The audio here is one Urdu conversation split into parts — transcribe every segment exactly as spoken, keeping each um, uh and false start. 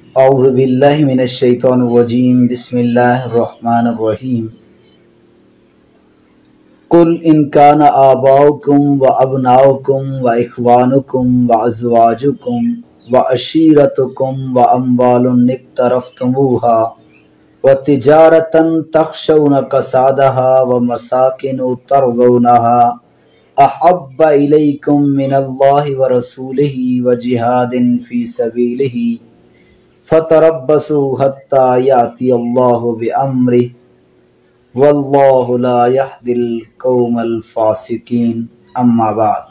اعوذ باللہ من الشیطان الرجیم بسم اللہ الرحمن الرحیم قل ان کان آباؤکم و ابناؤکم و اخوانکم و ازواجکم و عشیرتکم و اموال اقترفتموہا و تجارتا تخشون کسادہا و مساکن ترضونہا احب الیکم من اللہ و رسولہ و جہاد فی سبیلہ فتربصوا حتی یاتی اللہ بامرہ واللہ لا یہدی القوم الفاسقین۔ اما بعد،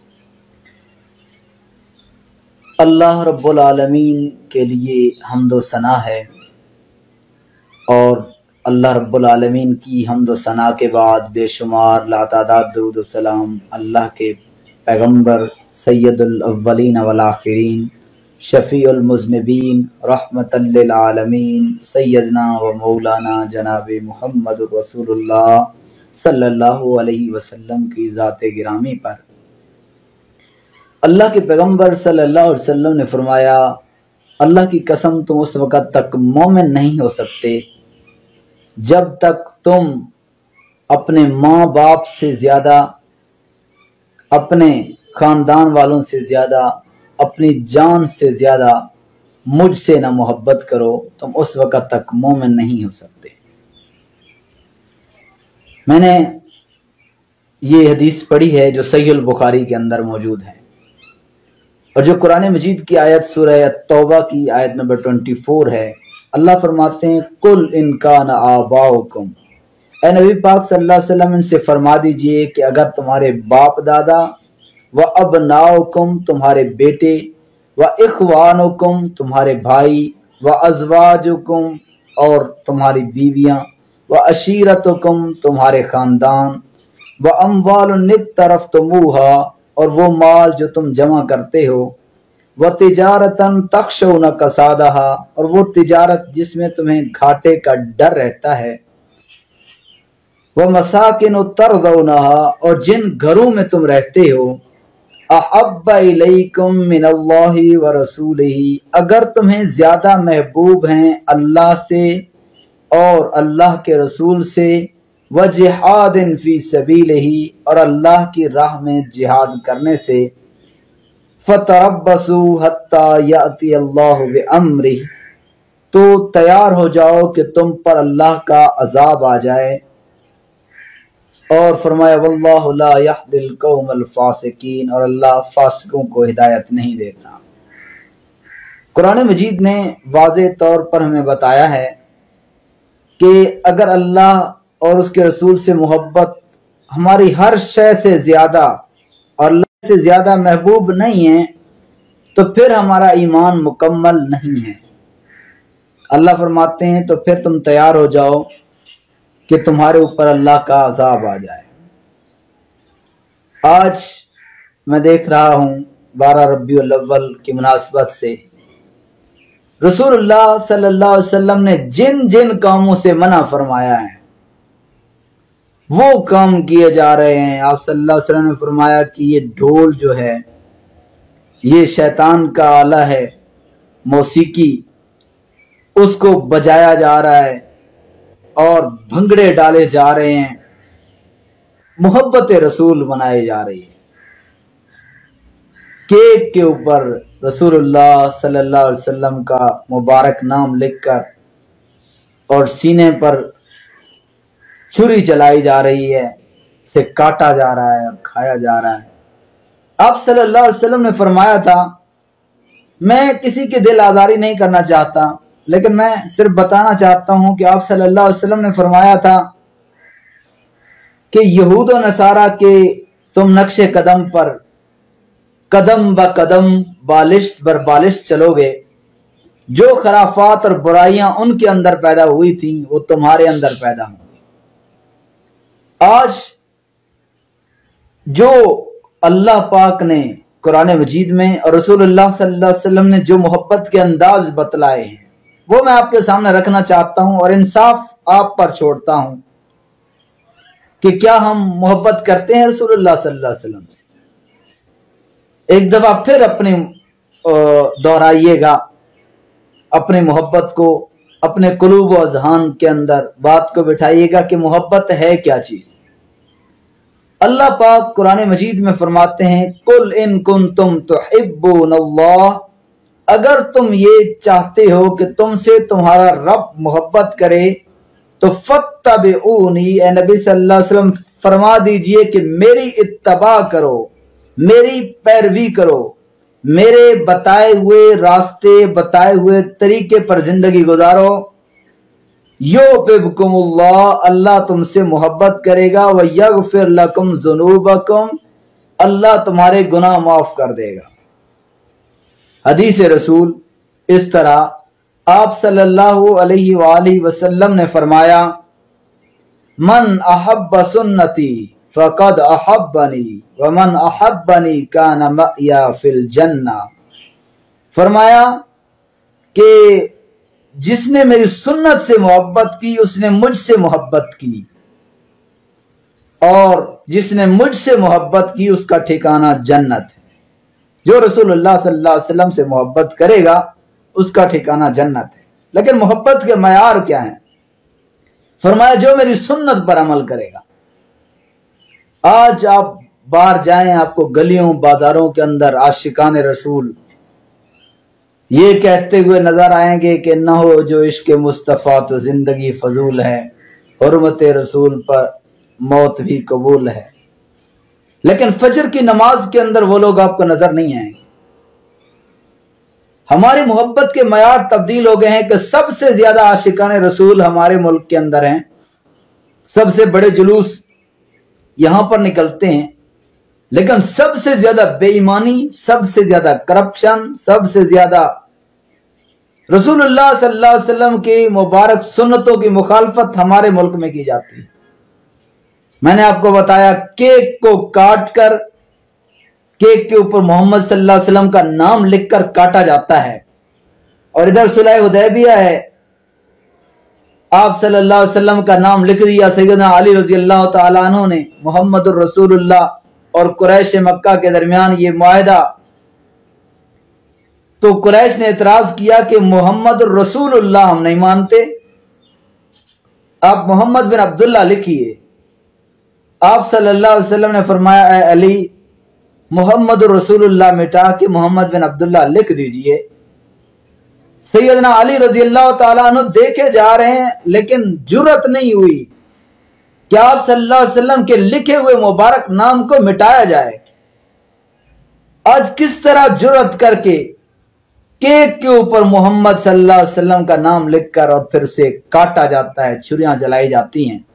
اللہ رب العالمین کے لیے حمد و ثنا ہے، اور اللہ رب العالمین کی حمد و ثنا کے بعد بے شمار لاتعداد درود و سلام اللہ کے پیغمبر سید الاولین والآخرین شفیع المذنبین رحمت للعالمین سیدنا و مولانا جناب محمد رسول اللہ صلی اللہ علیہ وسلم کی ذات گرامی پر۔ اللہ کے پیغمبر صلی اللہ علیہ وسلم نے فرمایا، اللہ کی قسم تم اس وقت تک مومن نہیں ہو سکتے جب تک تم اپنے ماں باپ سے زیادہ، اپنے خاندان والوں سے زیادہ، اپنی جان سے زیادہ مجھ سے نہ محبت کرو، تم اس وقت تک مومن نہیں ہو سکتے۔ میں نے یہ حدیث پڑھی ہے جو صحیح البخاری کے اندر موجود ہے، اور جو قرآن مجید کی آیت سورہ توبہ کی آیت نمبر چوبیس ہے۔ اللہ فرماتے ہیں قل ان کان آباؤکم، اے نبی پاک صلی اللہ علیہ وسلم ان سے فرما دیجئے کہ اگر تمہارے باپ دادا، و ابناؤکم تمہارے بیٹے، و اخوانکم تمہارے بھائی، و ازواجکم اور تمہاری بیویاں، و عشیرتکم تمہارے خاندان، و اموال اقترفتموہا اور وہ مال جو تم جمع کرتے ہو، و تجارتا تخشون کسادہا اور وہ تجارت جس میں تمہیں گھاٹے کا ڈر رہتا ہے، و مساکن ترضونہا اور جن گھروں میں تم رہتے ہو، احب الیکم من اللہ و رسولہ اگر تمہیں زیادہ محبوب ہیں اللہ سے اور اللہ کے رسول سے، و جہاد فی سبیلہ اور اللہ کی راہ میں جہاد کرنے سے، فتربصوا حتی یاتی اللہ بامرہ تو تیار ہو جاؤ کہ تم پر اللہ کا عذاب آ جائے، اور فرمایا واللہ لا یہدی القوم الفاسقین اور اللہ فاسقوں کو ہدایت نہیں دیتا۔ قرآن مجید نے واضح طور پر ہمیں بتایا ہے کہ اگر اللہ اور اس کے رسول سے محبت ہماری ہر شے سے زیادہ اور اللہ سے زیادہ محبوب نہیں ہے تو پھر ہمارا ایمان مکمل نہیں ہے۔ اللہ فرماتے ہیں تو پھر تم تیار ہو جاؤ کہ تمہارے اوپر اللہ کا عذاب آ جائے۔ آج میں دیکھ رہا ہوں بارہ ربیع الاول کی مناسبت سے رسول اللہ صلی اللہ علیہ وسلم نے جن جن کاموں سے منع فرمایا ہے وہ کام کیے جا رہے ہیں۔ آپ صلی اللہ علیہ وسلم نے فرمایا کہ یہ ڈھول جو ہے یہ شیطان کا آلہ ہے، موسیقی، اس کو بجایا جا رہا ہے اور بھنگڑے ڈالے جا رہے ہیں، محبت رسول منائے جا رہی ہے۔ کیک کے اوپر رسول اللہ صلی اللہ علیہ وسلم کا مبارک نام لکھ کر اور سینے پر چھری چلائی جا رہی ہے، اسے کاٹا جا رہا ہے اور کھایا جا رہا ہے۔ آپ صلی اللہ علیہ وسلم نے فرمایا تھا، میں کسی کی دل آزاری نہیں کرنا چاہتا، لیکن میں صرف بتانا چاہتا ہوں کہ آپ صلی اللہ علیہ وسلم نے فرمایا تھا کہ یہود و نصارہ کے تم نقش قدم پر قدم با قدم بالشت بر بالشت چلو گے، جو خرافات اور برائیاں ان کے اندر پیدا ہوئی تھیں وہ تمہارے اندر پیدا ہوں۔ آج جو اللہ پاک نے قرآن مجید میں اور رسول اللہ صلی اللہ علیہ وسلم نے جو محبت کے انداز بتلائے ہیں وہ میں آپ کے سامنے رکھنا چاہتا ہوں، اور انصاف آپ پر چھوڑتا ہوں کہ کیا ہم محبت کرتے ہیں رسول اللہ صلی اللہ علیہ وسلم سے؟ ایک دفعہ پھر اپنے دہرائیے گا، اپنے محبت کو اپنے قلوب و اذہان کے اندر بات کو بٹھائیے گا کہ محبت ہے کیا چیز۔ اللہ پاک قرآن مجید میں فرماتے ہیں قل ان کنتم تحبون اللہ، اگر تم یہ چاہتے ہو کہ تم سے تمہارا رب محبت کرے تو فاتبعونی، اے نبی صلی اللہ علیہ وسلم فرما دیجئے کہ میری اتباع کرو، میری پیروی کرو، میرے بتائے ہوئے راستے بتائے ہوئے طریقے پر زندگی گزارو۔ یحببکم اللہ، اللہ تم سے محبت کرے گا، ویغفر لکم ذنوبکم، اللہ تمہارے گناہ معاف کر دے گا۔ حدیث رسول اس طرح آپ صلی اللہ علیہ وآلہ وسلم نے فرمایا من احب سنتی فقد احبنی ومن احبنی کان معی فی الجنہ، فرمایا کہ جس نے میری سنت سے محبت کی اس نے مجھ سے محبت کی، اور جس نے مجھ سے محبت کی اس کا ٹھکانہ جنت ہے۔ جو رسول اللہ صلی اللہ علیہ وسلم سے محبت کرے گا اس کا ٹھکانہ جنت ہے۔ لیکن محبت کے معیار کیا ہیں؟ فرمایا جو میری سنت پر عمل کرے گا۔ آج آپ باہر جائیں، آپ کو گلیوں بازاروں کے اندر عاشقان رسول یہ کہتے ہوئے نظر آئیں گے کہ نہ ہو جو عشق مصطفیٰ تو زندگی فضول ہے، حرمت رسول پر موت بھی قبول ہے۔ لیکن فجر کی نماز کے اندر وہ لوگ آپ کو نظر نہیں آئیں گے۔ ہماری محبت کے معیار تبدیل ہو گئے ہیں کہ سب سے زیادہ عاشقان رسول ہمارے ملک کے اندر ہیں، سب سے بڑے جلوس یہاں پر نکلتے ہیں، لیکن سب سے زیادہ بے ایمانی، سب سے زیادہ کرپشن، سب سے زیادہ رسول اللہ صلی اللہ علیہ وسلم کی مبارک سنتوں کی مخالفت ہمارے ملک میں کی جاتی ہے۔ میں نے آپ کو بتایا کیک کو کاٹ کر کیک کے اوپر محمد صلی اللہ علیہ وسلم کا نام لکھ کر کاٹا جاتا ہے، اور ادھر صلح حدیبیہ ہے، آپ صلی اللہ علیہ وسلم کا نام لکھ دیا سیدنا علی رضی اللہ تعالیٰ عنہ نے۔ محمد الرسول اللہ اور قریش مکہ کے درمیان یہ معاہدہ، تو قریش نے اعتراض کیا کہ محمد الرسول اللہ ہم نہیں مانتے، آپ محمد بن عبداللہ لکھیے۔ آپ صلی اللہ علیہ وسلم نے فرمایا اے علی، محمد الرسول اللہ مٹا کے محمد بن عبداللہ لکھ دیجئے۔ سیدنا علی رضی اللہ تعالیٰ عنہ دیکھے جا رہے ہیں، لیکن جرت نہیں ہوئی کہ آپ صلی اللہ علیہ وسلم کے لکھے ہوئے مبارک نام کو مٹایا جائے۔ آج کس طرح جرت کر کے کیک کے اوپر محمد صلی اللہ علیہ وسلم کا نام لکھ کر اور پھر اسے کاٹا جاتا ہے، چھریاں جلائی جاتی ہیں۔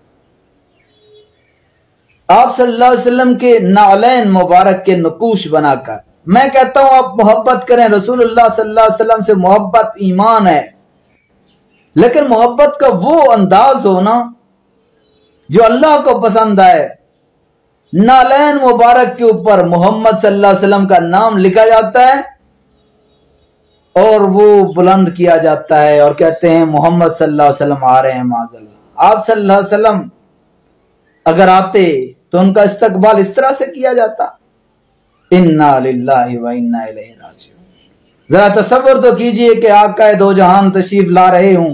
آپ صلی اللہ علیہ وسلم کے نعلین مبارک کے نقوش بنا کر، میں کہتا ہوں آپ محبت کریں، رسول اللہ صلی اللہ علیہ وسلم سے محبت ایمان ہے، لیکن محبت کا وہ انداز ہونا جو اللہ کو پسند آئے۔ نعلین مبارک کے اوپر محمد صلی اللہ علیہ وسلم کا نام لکھا جاتا ہے اور وہ بلند کیا جاتا ہے اور کہتے ہیں محمد صلی اللہ علیہ وسلم آ رہے ہیں معاذ اللہ۔ آپ صلی اللہ علیہ وسلم اگر آتے تو ان کا استقبال اس طرح سے کیا جاتا۔ انا للہ و انا الیہ راجعون۔ ذرا تصور تو کیجئے کہ آقا دو جہان تشریف لا رہے ہوں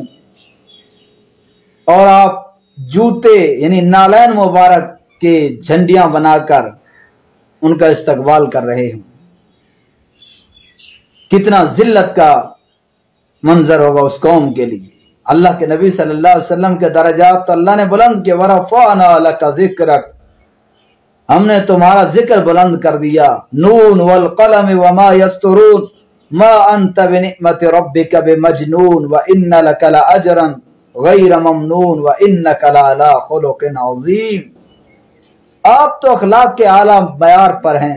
اور آپ جوتے یعنی نعلین مبارک کے جھنڈیاں بنا کر ان کا استقبال کر رہے ہوں، کتنا ذلت کا منظر ہوگا اس قوم کے لیے۔ اللہ کے نبی صلی اللہ علیہ وسلم کے درجات تو اللہ نے بلند کیا، وَرَفَعْنَا لَكَ ذِكْرَكَ، ہم نے تمہارا ذکر بلند کر دیا۔ نون والقلم وما يسطرون ما انت بنعمت ربك بمجنون وان لك لاجرا غیر ممنون وانك لعلى خلق عظیم۔ آپ تو اخلاق کے اعلیٰ معیار پر ہیں،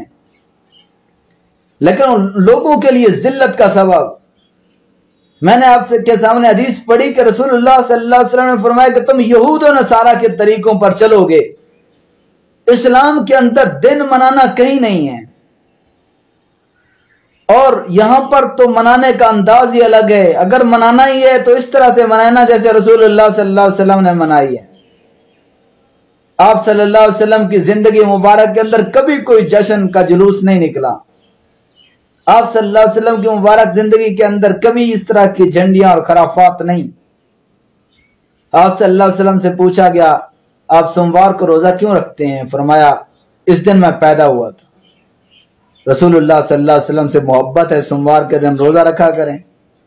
لیکن ان لوگوں کے لیے ذلت کا سبب۔ میں نے آپ سے کے سامنے حدیث پڑھی کہ رسول اللہ صلی اللہ علیہ وسلم نے فرمایا کہ تم یہود و نصارہ کے طریقوں پر چلو گے، اسلام کے اندر دن منانا کہیں نہیں ہے، اور یہاں پر تو منانے کا انداز ہی الگ ہے۔ اگر منانا ہی ہے تو اس طرح سے منانا جیسے رسول اللہ صلی اللہ علیہ وسلم نے منائی ہے۔ آپ صلی اللہ علیہ وسلم کی زندگی مبارک کے اندر کبھی کوئی جشن کا جلوس نہیں نکلا، آپ صلی اللہ علیہ وسلم کی مبارک زندگی کے اندر کبھی اس طرح کی جھنڈیاں اور خرافات نہیں۔ آپ صلی اللہ علیہ وسلم سے پوچھا گیا آپ سوموار کو روزہ کیوں رکھتے ہیں؟ فرمایا اس دن میں پیدا ہوا تھا۔ رسول اللہ صلی اللہ علیہ وسلم سے محبت ہے، سوموار کے دن روزہ رکھا کریں۔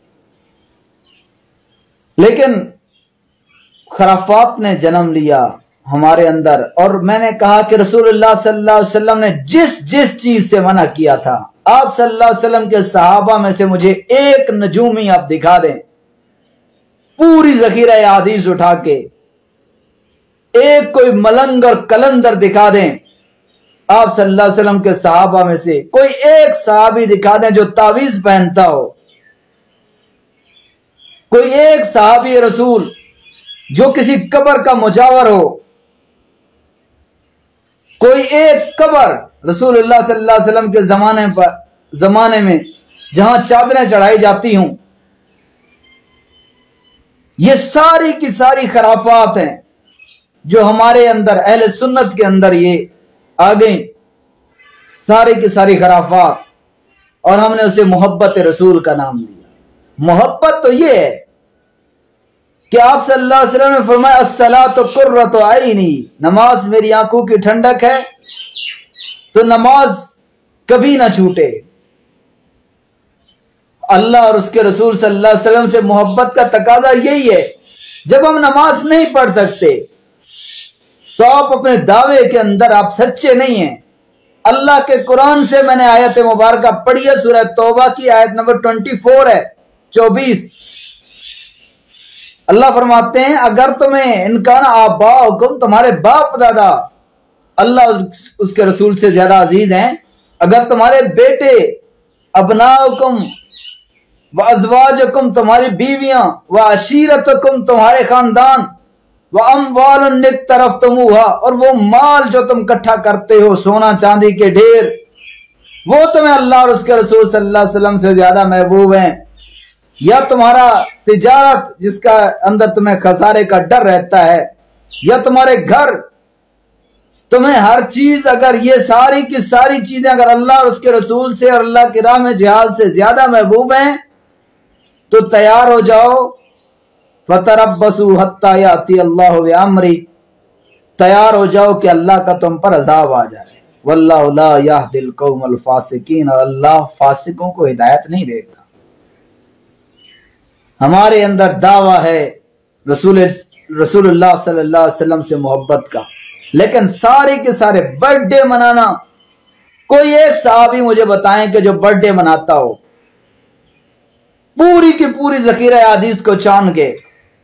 لیکن خرافات نے جنم لیا ہمارے اندر، اور میں نے کہا کہ رسول اللہ صلی اللہ علیہ وسلم نے جس جس چیز سے منع کیا تھا، آپ صلی اللہ علیہ وسلم کے صحابہ میں سے مجھے ایک نجومی آپ دکھا دیں، پوری ذخیرہ احادیث اٹھا کے ایک کوئی ملنگ اور کلندر دکھا دیں، آپ صلی اللہ علیہ وسلم کے صحابہ میں سے کوئی ایک صحابی دکھا دیں جو تعویذ پہنتا ہو، کوئی ایک صحابی رسول جو کسی قبر کا مجاور ہو، کوئی ایک قبر رسول اللہ صلی اللہ علیہ وسلم کے زمانے پر زمانے میں جہاں چادریں چڑھائی جاتی ہوں۔ یہ ساری کی ساری خرافات ہیں جو ہمارے اندر اہل سنت کے اندر یہ آ گئیں، ساری کی ساری خرافات، اور ہم نے اسے محبت رسول کا نام دیا۔ محبت تو یہ ہے کہ آپ صلی اللہ علیہ وسلم نے فرمایا الصلاۃ قرۃ عینی، نماز میری آنکھوں کی ٹھنڈک ہے، تو نماز کبھی نہ چھوٹے۔ اللہ اور اس کے رسول صلی اللہ علیہ وسلم سے محبت کا تقاضا یہی ہے۔ جب ہم نماز نہیں پڑھ سکتے تو آپ اپنے دعوے کے اندر آپ سچے نہیں ہیں۔ اللہ کے قرآن سے میں نے آیت مبارکہ پڑھی ہے، سورہ توبہ کی آیت نمبر چوبیس ہے، چوبیس۔ اللہ فرماتے ہیں اگر تمہیں انکان آباؤکم، تمہارے باپ دادا اللہ اس کے رسول سے زیادہ عزیز ہیں، اگر تمہارے بیٹے ابناؤکم وازواجکم، تمہاری بیویاں، وعشیرتکم، تمہارے خاندان، واموال اقترفتموها، اور وہ مال جو تم اکٹھا کرتے ہو، سونا چاندی کے ڈھیر، وہ تمہیں اللہ اور اس کے رسول صلی اللہ علیہ وسلم سے زیادہ محبوب ہیں، یا تمہارا تجارت جس کا اندر تمہیں خسارے کا ڈر رہتا ہے، یا تمہارے گھر، تمہیں ہر چیز، اگر یہ ساری کی ساری چیزیں اگر اللہ اور اس کے رسول سے اور اللہ کی راہ میں جہاد سے زیادہ محبوب ہیں تو تیار ہو جاؤ، فَتَرَبَّصُوا حَتَّى يَأْتِيَ اللَّهُ بِأَمْرِهِ، تیار ہو جاؤ کہ اللہ کا تم پر عذاب آ جائے۔ وَاللَّهُ لَا يَهْدِي الْقَوْمَ الْفَاسِقِينَ، اور اللہ فاسقوں کو ہدایت نہیں دیتا۔ ہمارے اندر دعویٰ ہے رسول رسول اللہ صلی اللہ علیہ وسلم سے محبت کا، لیکن سارے کے سارے برتھ ڈے منانا، کوئی ایک صحابی مجھے بتائیں کہ جو برتھ ڈے مناتا ہو پوری کی پوری ذخیرہ حدیث کو چھان کے۔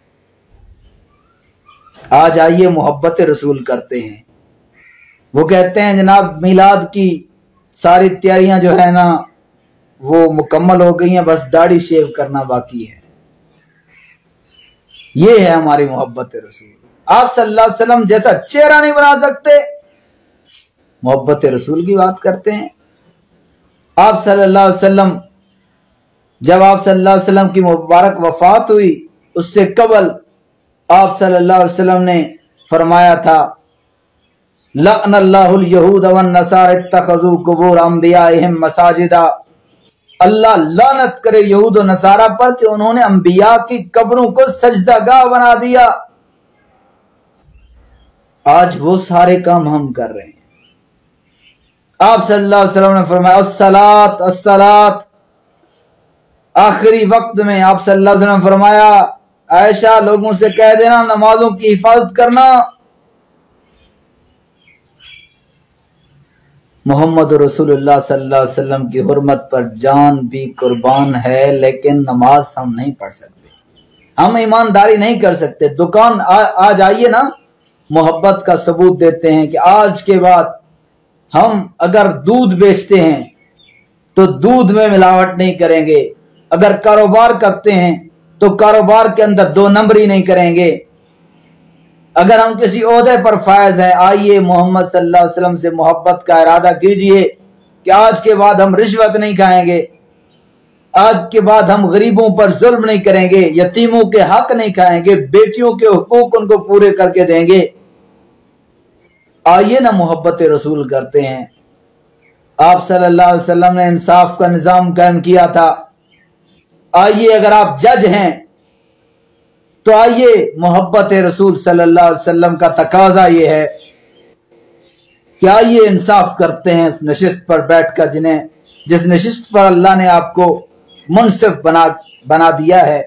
آج آئیے محبت رسول کرتے ہیں۔ وہ کہتے ہیں جناب میلاد کی ساری تیاریاں جو ہے نا وہ مکمل ہو گئی ہیں، بس داڑھی شیو کرنا باقی ہے۔ یہ ہے ہماری محبت رسول۔ آپ صلی اللہ علیہ وسلم جیسا چہرہ نہیں بنا سکتے، محبت رسول کی بات کرتے ہیں۔ آپ صلی اللہ علیہ وسلم، جب آپ صلی اللہ علیہ وسلم کی مبارک وفات ہوئی، اس سے قبل آپ صلی اللہ علیہ وسلم نے فرمایا تھا لعن اللہ الیہود والنصارى اتخذوا قبور انبیائہم مساجدا، اللہ لعنت کرے یہود و نصارہ پر کہ انہوں نے انبیاء کی قبروں کو سجدہ گاہ بنا دیا۔ آج وہ سارے کام ہم کر رہے ہیں۔ آپ صلی اللہ علیہ وسلم نے فرمایا الصلاۃ الصلاۃ، آخری وقت میں آپ صلی اللہ علیہ وسلم نے فرمایا عائشہ لوگوں سے کہہ دینا نمازوں کی حفاظت کرنا۔ محمد رسول اللہ صلی اللہ علیہ وسلم کی حرمت پر جان بھی قربان ہے، لیکن نماز ہم نہیں پڑھ سکتے، ہم ایمانداری نہیں کر سکتے۔ دکان آج آئیے نا، محبت کا ثبوت دیتے ہیں کہ آج کے بعد ہم اگر دودھ بیچتے ہیں تو دودھ میں ملاوٹ نہیں کریں گے، اگر کاروبار کرتے ہیں تو کاروبار کے اندر دو نمبری نہیں کریں گے، اگر ہم کسی عہدے پر فائز ہیں آئیے محمد صلی اللہ علیہ وسلم سے محبت کا ارادہ کیجئے کہ آج کے بعد ہم رشوت نہیں کھائیں گے، آج کے بعد ہم غریبوں پر ظلم نہیں کریں گے، یتیموں کے حق نہیں کھائیں گے، بیٹیوں کے حقوق ان کو پورے کر کے دیں گے۔ آئیے نا محبت رسول کرتے ہیں۔ آپ صلی اللہ علیہ وسلم نے انصاف کا نظام قائم کیا تھا۔ آئیے اگر آپ جج ہیں تو آئیے محبت رسول صلی اللہ علیہ وسلم کا تقاضا یہ ہے کہ آئیے انصاف کرتے ہیں اس نشست پر بیٹھ کر، جنہیں جس نشست پر اللہ نے آپ کو منصف بنا بنا دیا ہے۔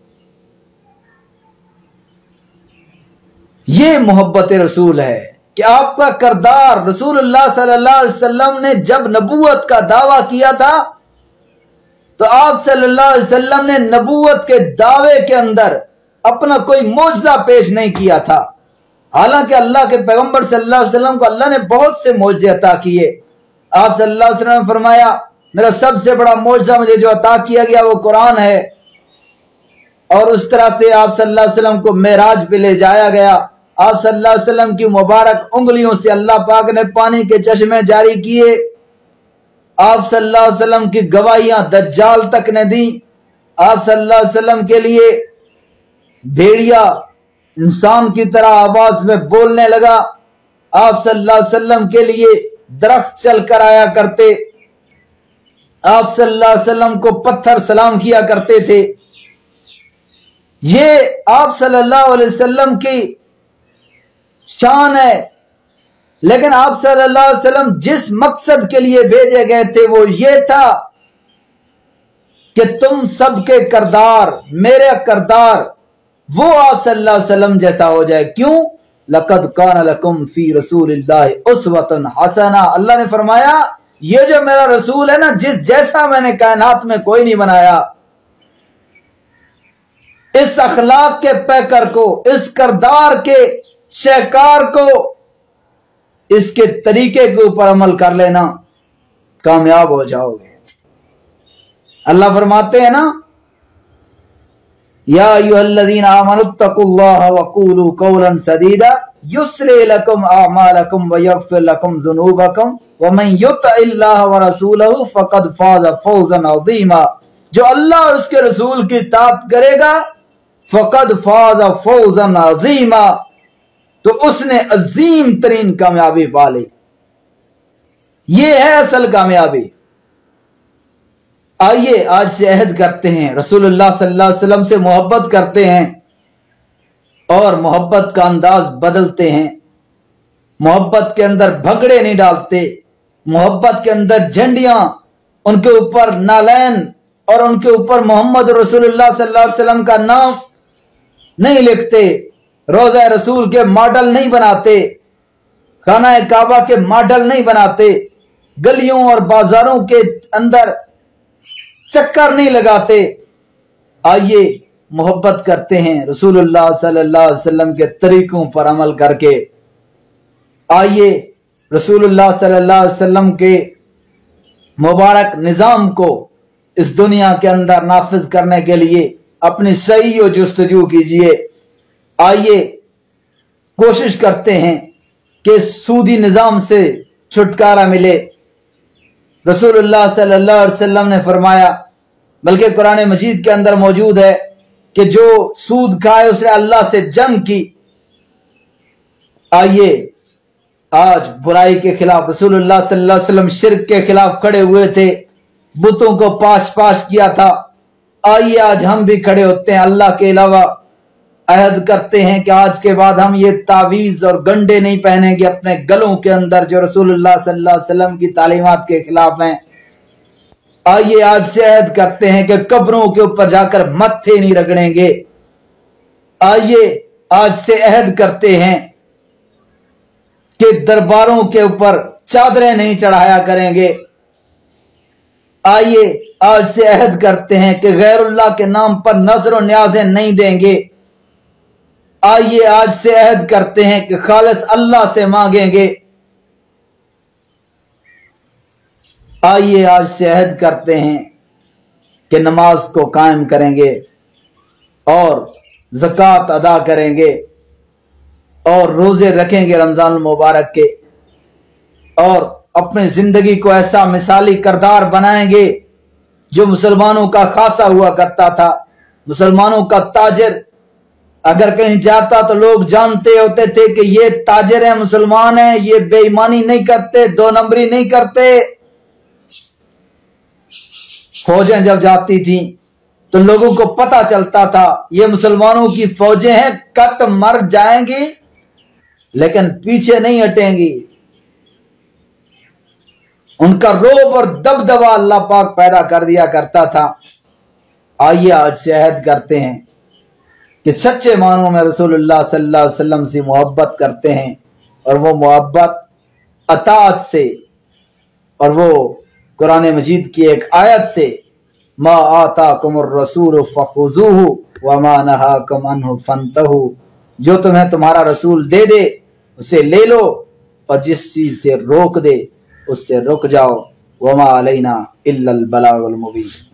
یہ محبت رسول ہے کہ آپ کا کردار، رسول اللہ صلی اللہ علیہ وسلم نے جب نبوت کا دعویٰ کیا تھا تو آپ صلی اللہ علیہ وسلم نے نبوت کے دعوے کے اندر اپنا کوئی معجزہ پیش نہیں کیا تھا، حالانکہ اللہ کے پیغمبر صلی اللہ علیہ وسلم کو اللہ نے بہت سے معجزے عطا کیے۔ آپ صلی اللہ علیہ وسلم نے فرمایا میرا سب سے بڑا معجزہ مجھے جو عطا کیا گیا وہ قرآن ہے، اور اس طرح سے آپ صلی اللہ علیہ وسلم کو معراج پہ لے جایا گیا۔ آپ صلی اللہ علیہ وسلم کی مبارک انگلیوں سے اللہ پاک نے پانی کے چشمے جاری کیے۔ آپ صلی اللہ علیہ وسلم کی گواہیاں دجال تک نے دی۔ آپ صلی اللہ علیہ وسلم کے لیے بھیڑیا انسان کی طرح آواز میں بولنے لگا۔ آپ صلی اللہ علیہ وسلم کے لیے درخت چل کر آیا کرتے۔ آپ صلی اللہ علیہ وسلم کو پتھر سلام کیا کرتے تھے۔ یہ آپ صلی اللہ علیہ وسلم کی شان ہے، لیکن آپ صلی اللہ علیہ وسلم جس مقصد کے لیے بھیجے گئے تھے وہ یہ تھا کہ تم سب کے کردار، میرے کردار وہ آپ صلی اللہ علیہ وسلم جیسا ہو جائے۔ کیوں؟ لَقَدْ كَانَ لَكُمْ فِي رَسُولِ اللَّهِ أُسْوَةٌ حَسَنَةٌ، اللہ نے فرمایا یہ جو میرا رسول ہے نا، جس جیسا میں نے کائنات میں کوئی نہیں بنایا، اس اخلاق کے پیکر کو، اس کردار کے شہکار کو، اس کے طریقے کے اوپر عمل کر لینا، کامیاب ہو جاؤ گے۔ اللہ فرماتے ہیں نا یا ایھا الذین آمنوا اتقوا اللہ وقولوا قولا سدیدا یصلح لکم اعمالکم ویغفر لکم ذنوبکم ومن یطع اللہ ورسولہ فقد فاز فوزا عظیما، جو اللہ اور اس کے رسول کی اطاعت کرے گا فقد فاز فوزا عظیما، تو اس نے عظیم ترین کامیابی پا لی۔ یہ ہے اصل کامیابی۔ آئیے آج سے عہد کرتے ہیں، رسول اللہ صلی اللہ علیہ وسلم سے محبت کرتے ہیں اور محبت کا انداز بدلتے ہیں۔ محبت کے اندر بھگڑے نہیں ڈالتے، محبت کے اندر جھنڈیاں، ان کے اوپر نالین اور ان کے اوپر محمد رسول اللہ صلی اللہ علیہ وسلم کا نام نہیں لکھتے، روضہ رسول کے ماڈل نہیں بناتے، خانہ کعبہ کے ماڈل نہیں بناتے، گلیوں اور بازاروں کے اندر چکر نہیں لگاتے۔ آئیے محبت کرتے ہیں رسول اللہ صلی اللہ علیہ وسلم کے طریقوں پر عمل کر کے۔ آئیے رسول اللہ صلی اللہ علیہ وسلم کے مبارک نظام کو اس دنیا کے اندر نافذ کرنے کے لیے اپنی صحیح و جستجو کیجئے۔ آئیے کوشش کرتے ہیں کہ سودی نظام سے چھٹکارا ملے۔ رسول اللہ صلی اللہ علیہ وسلم نے فرمایا، بلکہ قرآن مجید کے اندر موجود ہے کہ جو سود کھائے اس نے اللہ سے جنگ کی۔ آئیے آج برائی کے خلاف، رسول اللہ صلی اللہ علیہ وسلم شرک کے خلاف کھڑے ہوئے تھے، بتوں کو پاش پاش کیا تھا۔ آئیے آج ہم بھی کھڑے ہوتے ہیں، اللہ کے علاوہ عہد کرتے ہیں کہ آج کے بعد ہم یہ تعویذ اور گنڈے نہیں پہنیں گے اپنے گلوں کے اندر جو رسول اللہ صلی اللہ علیہ وسلم کی تعلیمات کے خلاف ہیں۔ آئیے آج سے عہد کرتے ہیں کہ قبروں کے اوپر جا کر متھے نہیں رگڑیں گے۔ آئیے آج سے عہد کرتے ہیں کہ درباروں کے اوپر چادریں نہیں چڑھایا کریں گے۔ آئیے آج سے عہد کرتے ہیں کہ غیر اللہ کے نام پر نظر و نیازیں نہیں دیں گے۔ آئیے آج سے عہد کرتے ہیں کہ خالص اللہ سے مانگیں گے۔ آئیے آج سے عہد کرتے ہیں کہ نماز کو قائم کریں گے اور زکوٰۃ ادا کریں گے اور روزے رکھیں گے رمضان المبارک کے، اور اپنی زندگی کو ایسا مثالی کردار بنائیں گے جو مسلمانوں کا خاصا ہوا کرتا تھا۔ مسلمانوں کا تاجر اگر کہیں جاتا تو لوگ جانتے ہوتے تھے کہ یہ تاجر ہیں، مسلمان ہیں، یہ بے ایمانی نہیں کرتے، دو نمبری نہیں کرتے، फौजें जब जाती थी तो लोगों को पता चलता था ये मुसलमानों की फौजें हैं, कट मर जाएंगी लेकिन पीछे नहीं हटेंगी। उनका रोब और दबदबा अल्लाह पाक पैदा कर दिया करता था। आइए आज से अहद करते हैं कि सच्चे मानों में रसूलुल्लाह सल्लल्लाहु अलैहि वसल्लम से मोहब्बत करते हैं, और वो मोहब्बत अताअत से, और वो कुरान मजीद की एक आयत से, मा आताकुमुर रसूल फखुजूहु व मा नहाकुम अन्हु फंतहु, जो तुम्हें तुम्हारा रसूल दे दे उसे ले लो, और जिस चीज से रोक दे उससे रुक जाओ। वमा अलैना इल्लल बलागुल मुबीन।